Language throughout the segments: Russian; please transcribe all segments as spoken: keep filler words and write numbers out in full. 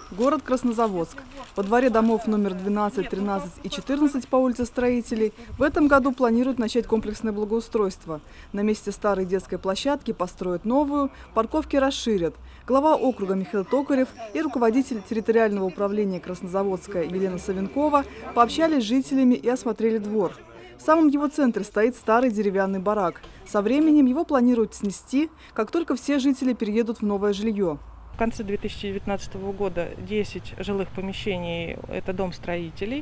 Город Краснозаводск. Во дворе домов номер двенадцать, тринадцать и четырнадцать по улице Строителей в этом году планируют начать комплексное благоустройство. На месте старой детской площадки построят новую, парковки расширят. Глава округа Михаил Токарев и руководитель территориального управления Краснозаводска Елена Савенкова пообщались с жителями и осмотрели двор. В самом его центре стоит старый деревянный барак. Со временем его планируют снести, как только все жители переедут в новое жилье. В конце две тысячи девятнадцатого года десять жилых помещений – это дом строителей,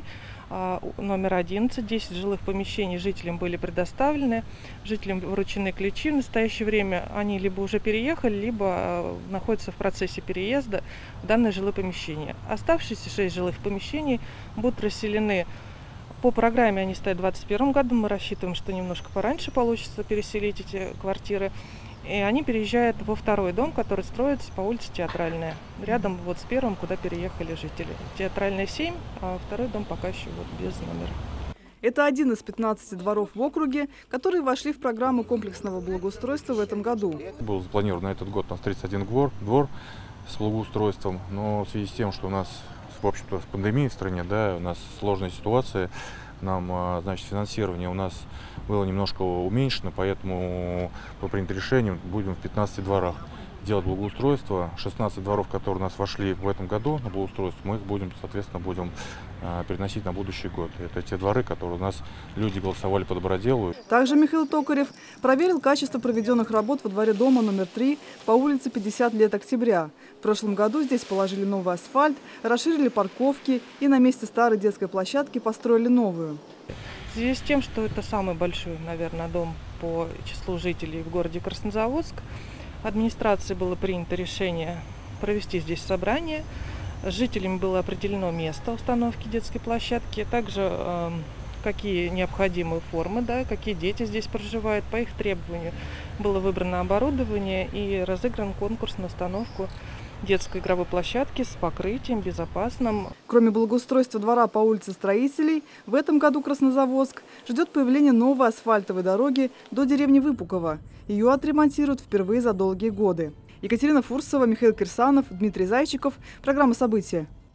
номер одиннадцать. десять жилых помещений жителям были предоставлены, жителям вручены ключи. В настоящее время они либо уже переехали, либо находятся в процессе переезда в данное жилое помещение. Оставшиеся шесть жилых помещений будут расселены. По программе они стоят в две тысячи двадцать первом году. Мы рассчитываем, что немножко пораньше получится переселить эти квартиры. И они переезжают во второй дом, который строится по улице Театральная, рядом вот с первым, куда переехали жители. Театральная семь, а второй дом пока еще вот без номера. Это один из пятнадцати дворов в округе, которые вошли в программу комплексного благоустройства в этом году. Был запланирован на этот год у нас тридцать один двор, двор с благоустройством, но в связи с тем, что у нас, в общем-то, пандемия в стране, да, у нас сложная ситуация, нам, значит, финансирование у нас было немножко уменьшено, поэтому по принятому решению будем в пятнадцати дворах делать благоустройство. шестнадцать дворов, которые у нас вошли в этом году на благоустройство, мы их будем, соответственно, будем а, переносить на будущий год. Это те дворы, которые у нас люди голосовали по доброделу. Также Михаил Токарев проверил качество проведенных работ во дворе дома номер три по улице пятьдесят лет октября. В прошлом году здесь положили новый асфальт, расширили парковки и на месте старой детской площадки построили новую. В связи с тем, что это самый большой, наверное, дом по числу жителей в городе Краснозаводск, администрацией было принято решение провести здесь собрание. С жителями было определено место установки детской площадки, также э, какие необходимые формы, да, какие дети здесь проживают. По их требованию было выбрано оборудование и разыгран конкурс на установку детской игровой площадки с покрытием безопасным. Кроме благоустройства двора по улице Строителей, в этом году Краснозаводск ждет появление новой асфальтовой дороги до деревни Выпуково. Ее отремонтируют впервые за долгие годы. Екатерина Фурсова, Михаил Кирсанов, Дмитрий Зайчиков. Программа «События».